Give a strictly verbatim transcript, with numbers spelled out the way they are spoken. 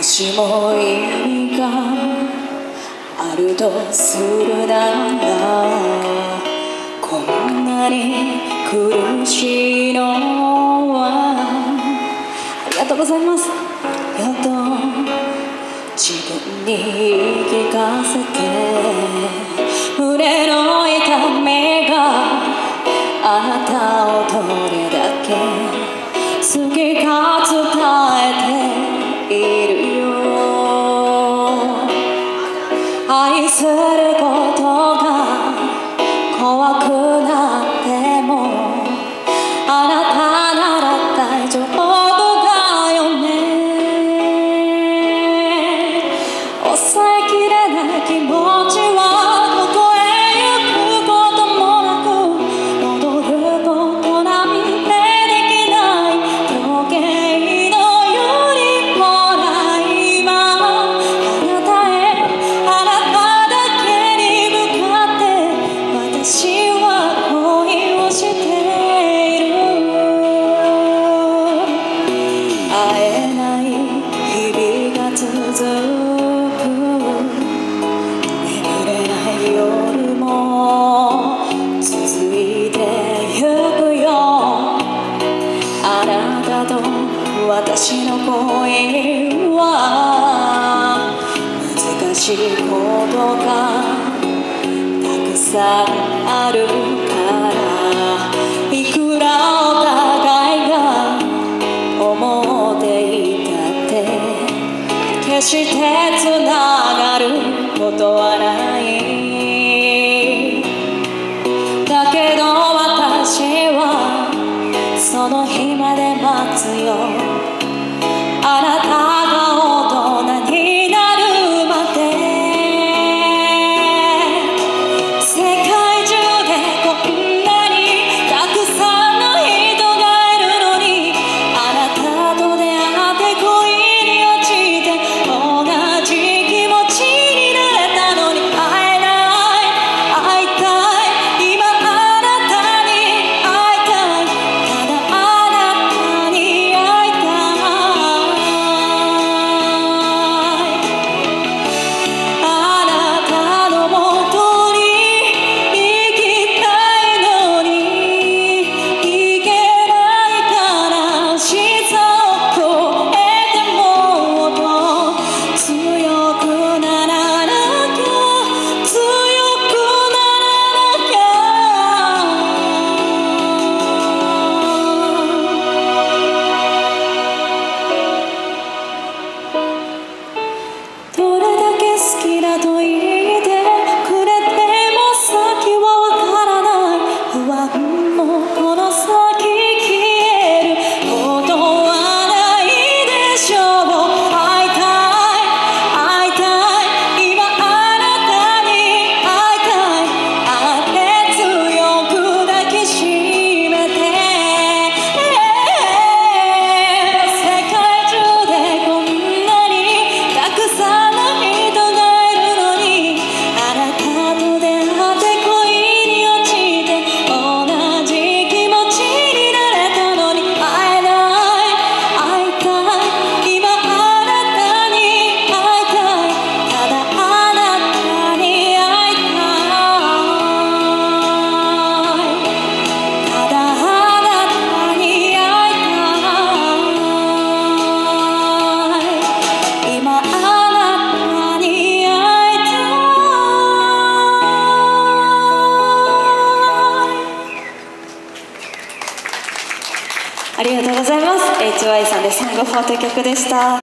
しも意味があるとするなら、こんなに苦しいのはありがとうございます。やっと自分に言い聞かせて、胸の痛みがあなたをどれだけ好きか伝えているよ。愛することが怖くなってもあなたなら大丈夫だよね。抑えきれない気持ちはどこへ行くこともなく、戻ることなんてできない時計のようにほら今あなたへあなただけに向かって私は恋をしている。会えない日々が続く、眠れない夜も続いてゆくよ。あなたと私の恋は難しいことがたくさんあるから、いくらお互いが思っていたって決してつながることはない。だけど私はその日まで待つよ。あなたが大人になるまで。世界中でこんなにたくさんの人がいるのに、あなたと出会って恋に落ちて同じ気持ちになれたのに、会えない会いたい今あなたに会いたい、ただあなたに会いたい。あなたのもとに行きたいのに行けない悲しさを超えてもっと強くならなきゃ強くならなきゃ。どれだけ好きだと言ってくれても先はわからない。不安もこの先消えることはないでしょう。会いたい会いたい今あなたに会いたい。会って強く抱きしめて。世界中でこんなにたくさんの人がいるのに、あなたと出会って恋に落ちて同じ気持ちになれたのに、会えない会いたい今あなたに会いたい、ただあなたに会いたい、ただあなたに会いたい、今あなたに会いたい。ありがとうございます。エイチワイ さんで「ソングフォー」という曲でした。